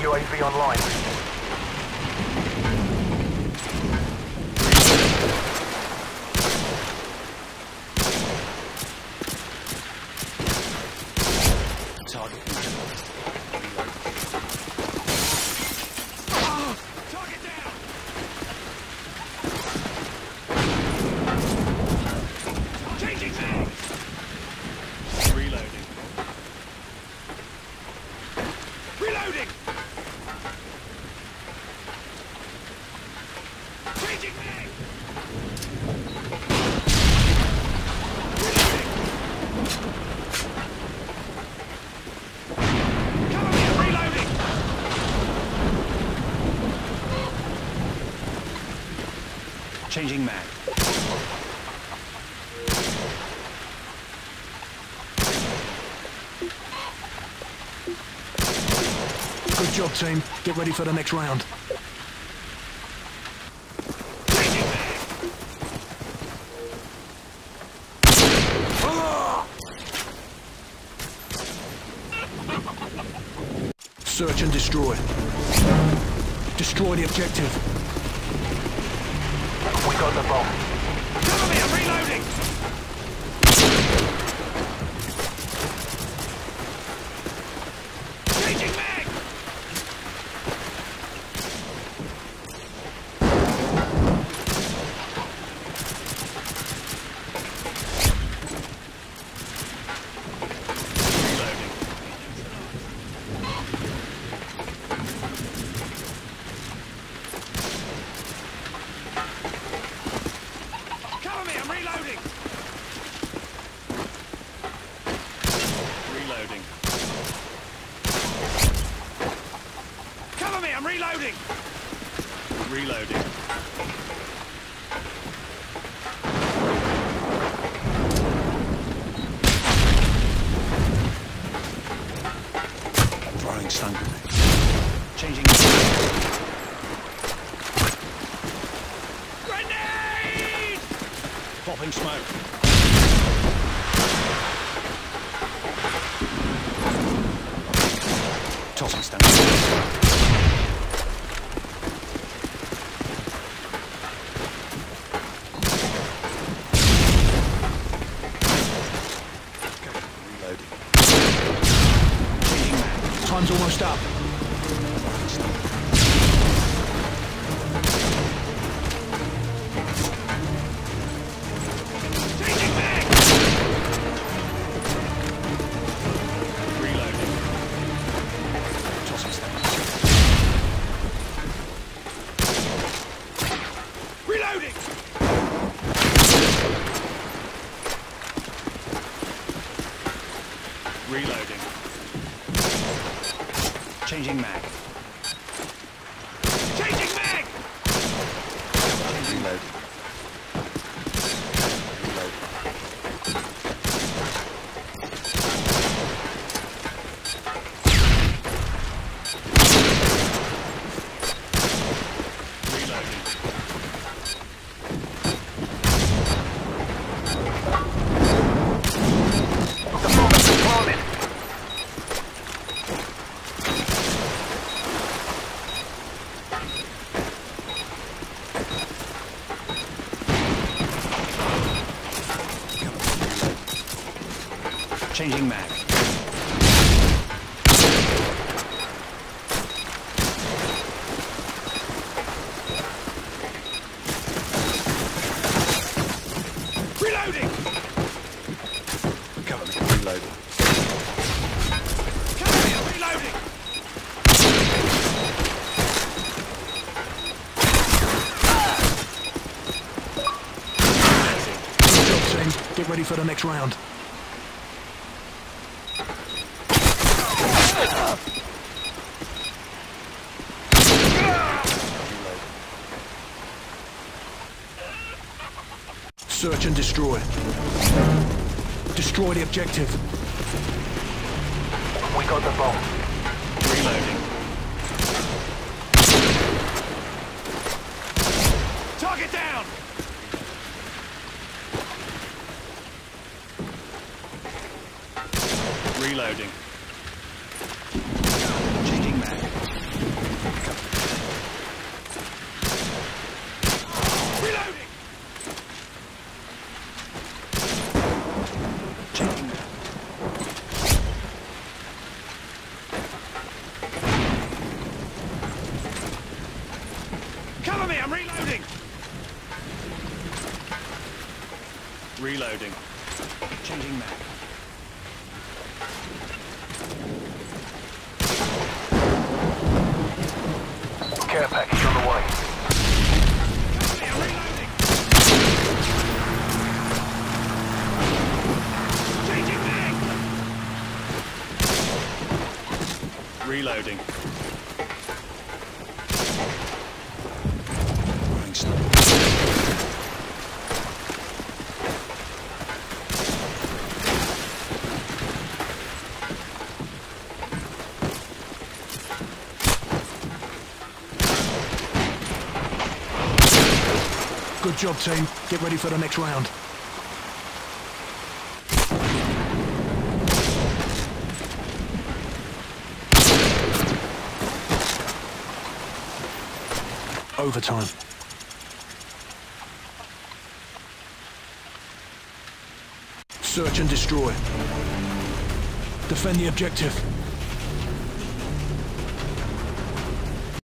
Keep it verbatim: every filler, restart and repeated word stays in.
U A V online. Target neutralized. Target down! Changing mag! Reloading. Reloading! Changing mag! Reloading! Cover me, I'm reloading! Changing mag. Good job, team. Get ready for the next round. Changing mag! Search and destroy. Destroy the objective. We got the bomb. Cover me, I'm reloading! Changing mag! Cover me, I'm reloading! Reloading. Cover me, I'm reloading! Reloading. Throwing stun grenade. Changing mag. Grenade! Popping smoke. Tossing stun grenade. Reloading. Changing mag. Time's almost up. Changing mag! Reloading. Tossing stun. Reloading! Reloading. Changing mag. Changing mag! Reloading. Reloading. Reloading. The bomb has been planted. Changing mag. Reloading! Cover me. Reloading. Cover me, I'm reloading! Good job, team. Get ready for the next round. Search and destroy. Destroy the objective. We got the bomb. Reloading. Target down! Reloading. Changing mag. Reloading. Changing mag. Care package on the way. Cover me, I'm reloading. Changing mag. Reloading. Running slow. Good job, team. Get ready for the next round. Overtime. Search and destroy. Defend the objective.